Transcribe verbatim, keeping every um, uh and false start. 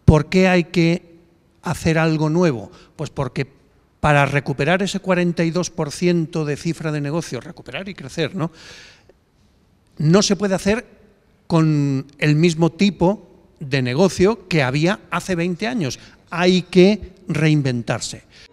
¿Por qué hay que hacer algo nuevo? Pues porque para recuperar ese cuarenta y dos por ciento de cifra de negocio, recuperar y crecer, ¿no? No se puede hacer con el mismo tipo de negocio que había hace veinte años. Hay que reinventarse.